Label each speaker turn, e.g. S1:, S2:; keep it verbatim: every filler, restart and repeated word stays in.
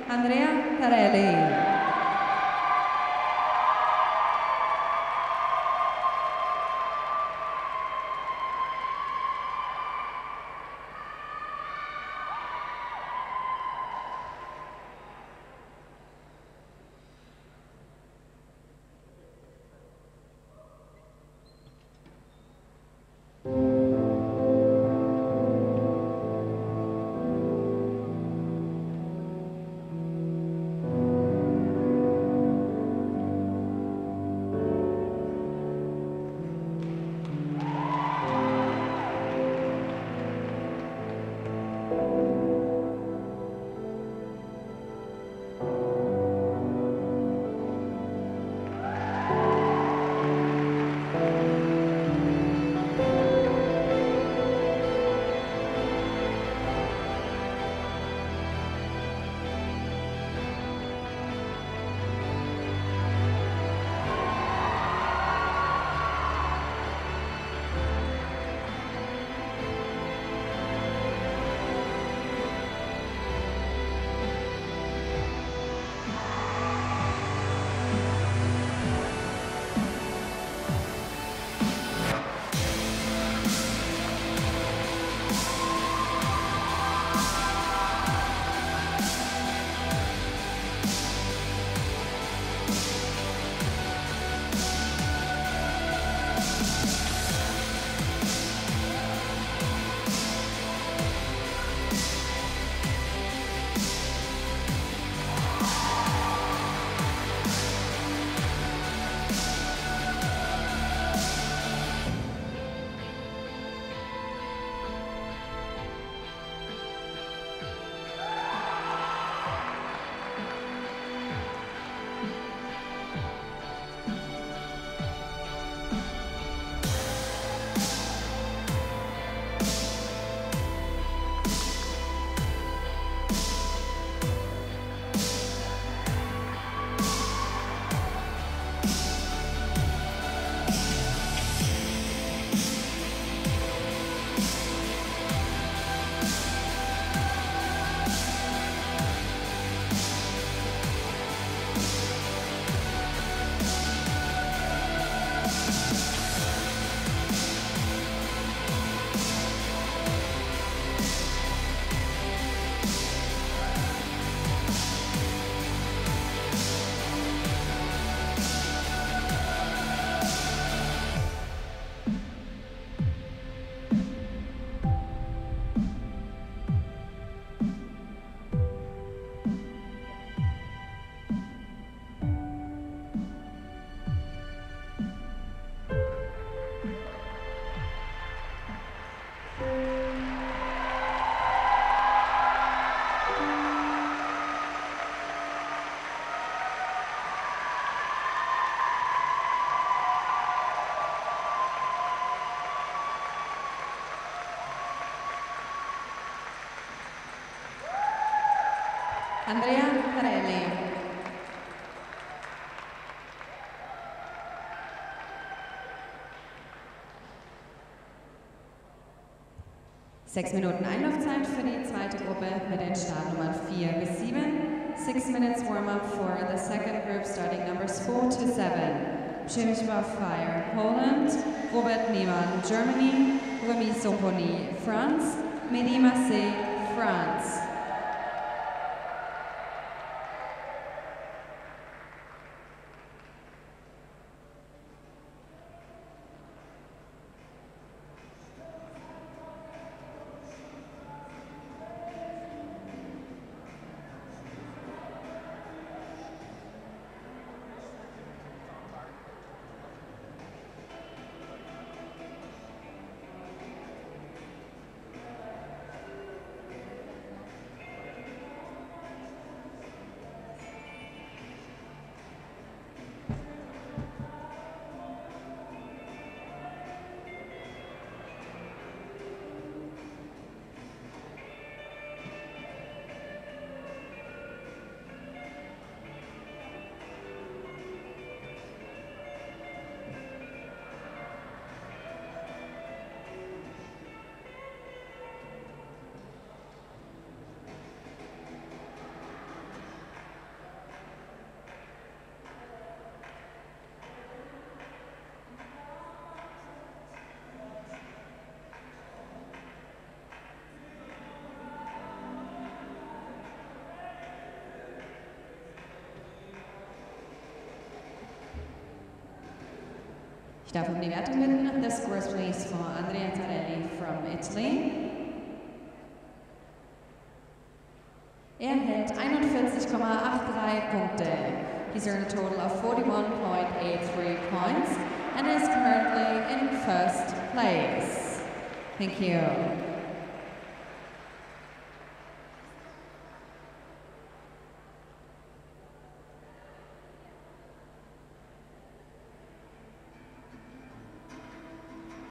S1: Andrea Tarelli. Andrea Tarelli. Sechs Minuten Einlaufzeit für die zweite Gruppe mit den Startnummern vier bis sieben. Six minutes warm-up for the second group starting numbers four to seven. Przemysław Fire, Poland. Robert Niemann, Germany. Remy Somponi, France. Mehdi Massé, France. Ich darf um die Wertung bitten. The scores please for Andrea Tarelli from Italy. Er hält einundvierzig Komma dreiundachtzig Punkte. He's earned a total of forty-one point eight three points and is currently in first place. Thank you.